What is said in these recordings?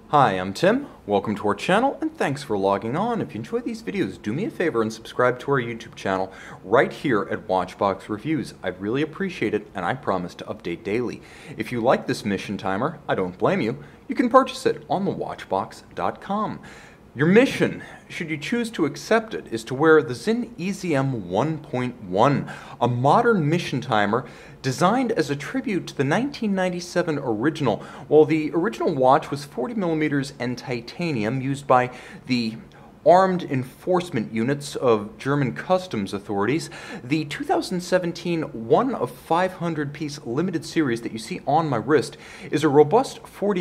Hi, I'm Tim. Welcome to our channel and thanks for logging on. If you enjoy these videos, do me a favor and subscribe to our YouTube channel right here at Watchbox Reviews. I'd really appreciate it and I promise to update daily. If you like this mission timer, I don't blame you. You can purchase it on thewatchbox.com. Your mission, should you choose to accept it, is to wear the Sinn EZM 1.1, a modern mission timer designed as a tribute to the 1997 original. While the original watch was 40mm and titanium used by the armed enforcement units of German customs authorities, the 2017 1 of 500 piece limited series that you see on my wrist is a robust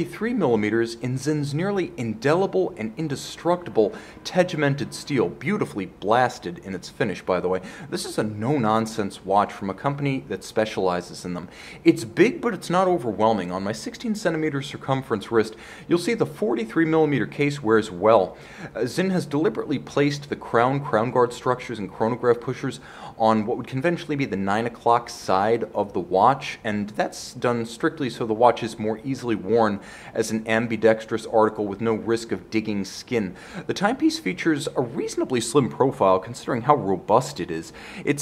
43mm in Sinn's nearly indelible and indestructible Tegimented steel, beautifully blasted in its finish, by the way. This is a no-nonsense watch from a company that specializes in them. It's big, but it's not overwhelming. On my 16cm circumference wrist, you'll see the 43mm case wears well. Sinn has deliberately placed the crown guard structures and chronograph pushers on what would conventionally be the 9 o'clock side of the watch, and that's done strictly so the watch is more easily worn as an ambidextrous article with no risk of digging skin. The timepiece features a reasonably slim profile considering how robust it is. It's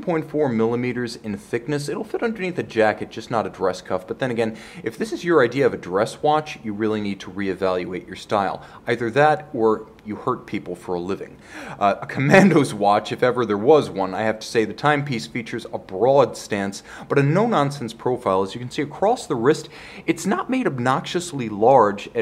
16.4mm in thickness. It'll fit underneath a jacket, just not a dress cuff, but then again, if this is your idea of a dress watch, you really need to reevaluate your style. Either that or you hurt people for a living. A commando's watch, if ever there was one. I have to say the timepiece features a broad stance, but a no-nonsense profile. As you can see across the wrist, it's not made obnoxiously large at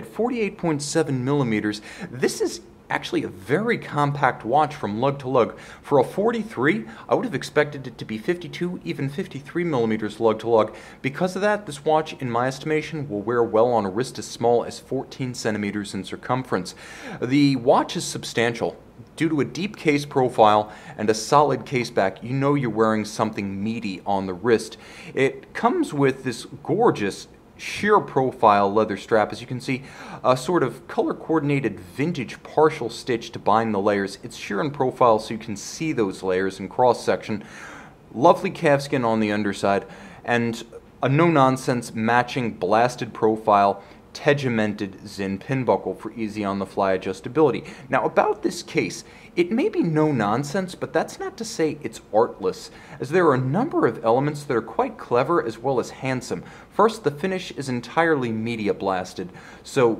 48.7mm. This is actually a very compact watch from lug to lug. For a 43, I would have expected it to be 52, even 53mm lug to lug. Because of that, this watch, in my estimation, will wear well on a wrist as small as 14cm in circumference. The watch is substantial. Due to a deep case profile and a solid case back, you know you're wearing something meaty on the wrist. It comes with this gorgeous sheer profile leather strap. As you can see, a sort of color coordinated vintage partial stitch to bind the layers. It's sheer in profile so you can see those layers in cross section. Lovely calfskin on the underside and a no-nonsense matching blasted profile Tegimented Sinn pin buckle for easy on-the-fly adjustability. Now about this case, it may be no nonsense, but that's not to say it's artless, as there are a number of elements that are quite clever as well as handsome. First, the finish is entirely media blasted, so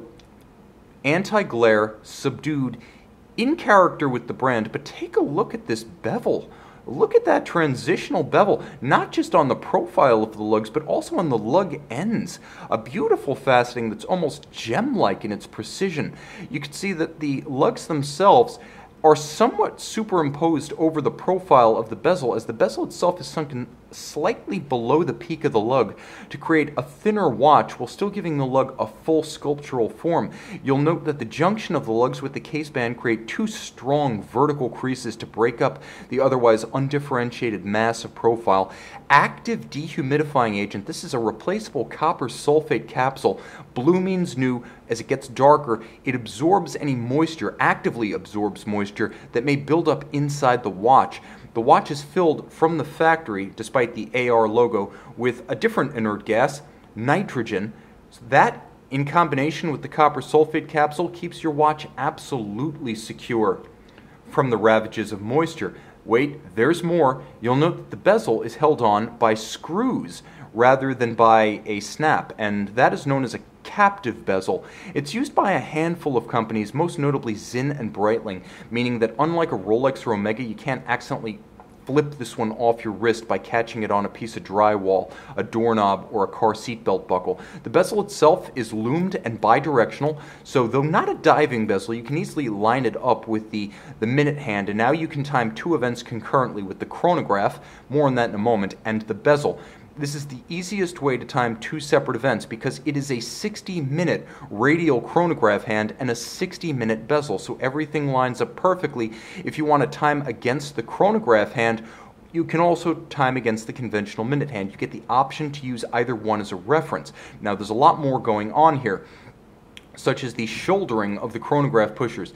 anti-glare, subdued, in character with the brand, but take a look at this bevel. Look at that transitional bevel, not just on the profile of the lugs, but also on the lug ends. A beautiful faceting that's almost gem-like in its precision. You can see that the lugs themselves are somewhat superimposed over the profile of the bezel, as the bezel itself is sunken slightly below the peak of the lug to create a thinner watch while still giving the lug a full sculptural form. You'll note that the junction of the lugs with the case band create two strong vertical creases to break up the otherwise undifferentiated mass of profile. Active dehumidifying agent. This is a replaceable copper sulfate capsule. Blue means new. As it gets darker, it absorbs any moisture, actively absorbs moisture that may build up inside the watch. The watch is filled from the factory, despite the AR logo, with a different inert gas, nitrogen. So that, in combination with the copper sulfate capsule, keeps your watch absolutely secure from the ravages of moisture. Wait, there's more. You'll note that the bezel is held on by screws rather than by a snap, and that is known as a captive bezel. It's used by a handful of companies, most notably Sinn and Breitling, meaning that unlike a Rolex or Omega, you can't accidentally flip this one off your wrist by catching it on a piece of drywall, a doorknob, or a car seatbelt buckle. The bezel itself is loomed and bidirectional, so though not a diving bezel, you can easily line it up with the minute hand, and now you can time two events concurrently with the chronograph, more on that in a moment, and the bezel. This is the easiest way to time two separate events because it is a 60-minute radial chronograph hand and a 60-minute bezel, so everything lines up perfectly. If you want to time against the chronograph hand, you can also time against the conventional minute hand. You get the option to use either one as a reference. Now, there's a lot more going on here, such as the shouldering of the chronograph pushers.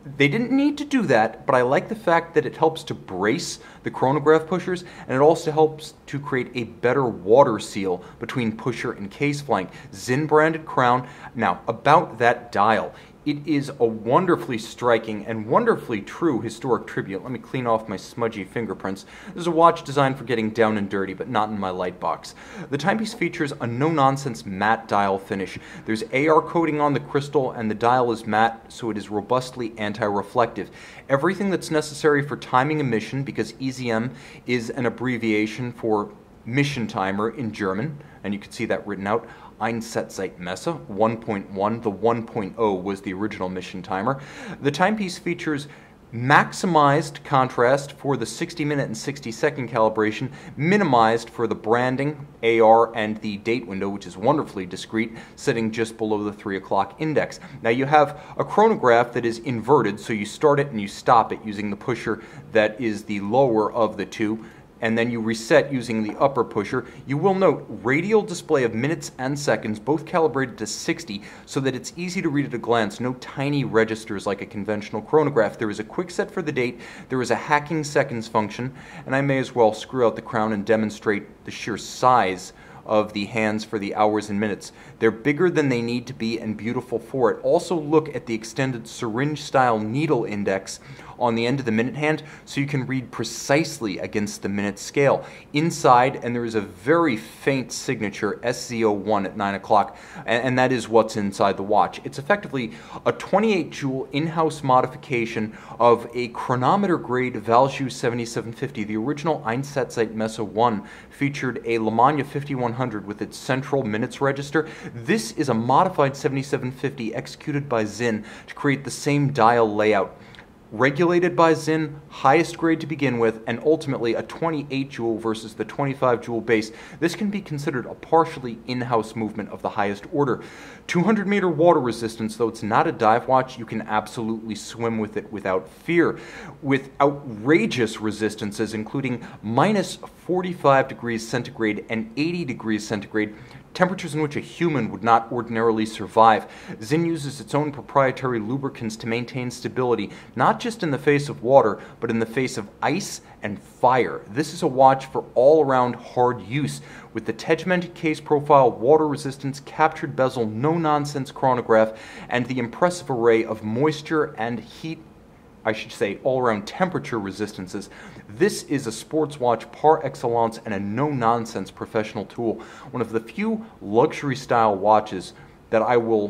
They didn't need to do that, but I like the fact that it helps to brace the chronograph pushers, and it also helps to create a better water seal between pusher and case flank. Sinn branded crown. Now, about that dial. It is a wonderfully striking and wonderfully true historic tribute. Let me clean off my smudgy fingerprints. This is a watch designed for getting down and dirty, but not in my light box. The timepiece features a no-nonsense matte dial finish. There's AR coating on the crystal, and the dial is matte, so it is robustly anti-reflective. Everything that's necessary for timing a mission, because EZM is an abbreviation for mission timer in German, and you can see that written out. Einsatzzeitmesser 1.1. The 1.0 was the original mission timer. The timepiece features maximized contrast for the 60-minute and 60-second calibration, minimized for the branding, AR, and the date window, which is wonderfully discreet, sitting just below the 3 o'clock index. Now you have a chronograph that is inverted, so you start it and you stop it using the pusher that is the lower of the two, and then you reset using the upper pusher. You will note radial display of minutes and seconds, both calibrated to 60, so that it's easy to read at a glance. No tiny registers like a conventional chronograph. There is a quick set for the date, there is a hacking seconds function, and I may as well screw out the crown and demonstrate the sheer size of the hands for the hours and minutes. They're bigger than they need to be and beautiful for it. Also look at the extended syringe-style needle index on the end of the minute hand, so you can read precisely against the minute scale. Inside, and there is a very faint signature, SZ01 at 9 o'clock, and that is what's inside the watch. It's effectively a 28 joule in-house modification of a chronometer-grade Valjoux 7750. The original Einsatzzeitmesser 1 featured a Lemania 5100 with its central minutes register. This is a modified 7750 executed by Sinn to create the same dial layout. Regulated by Sinn, highest grade to begin with, and ultimately a 28 joule versus the 25 joule base. This can be considered a partially in-house movement of the highest order. 200 meter water resistance, though it's not a dive watch, you can absolutely swim with it without fear. With outrageous resistances, including minus 45 degrees centigrade and 80 degrees centigrade, temperatures in which a human would not ordinarily survive. Sinn uses its own proprietary lubricants to maintain stability, not just in the face of water, but in the face of ice and fire. This is a watch for all-around hard use. With the Tegimented case profile, water resistance, captured bezel, no-nonsense chronograph, and the impressive array of moisture and heat, I should say, all-around temperature resistances. This is a sports watch par excellence and a no-nonsense professional tool. One of the few luxury-style watches that I will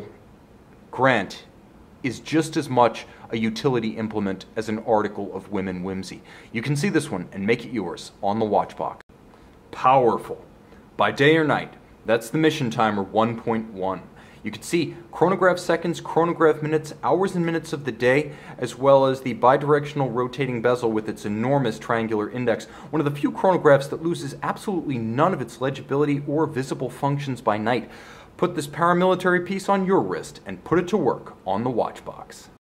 grant is just as much a utility implement as an article of women whimsy. You can see this one and make it yours on the watch box. Powerful. By day or night, that's the mission timer 1.1. You can see chronograph seconds, chronograph minutes, hours and minutes of the day, as well as the bidirectional rotating bezel with its enormous triangular index. One of the few chronographs that loses absolutely none of its legibility or visible functions by night. Put this paramilitary piece on your wrist and put it to work on the watch box.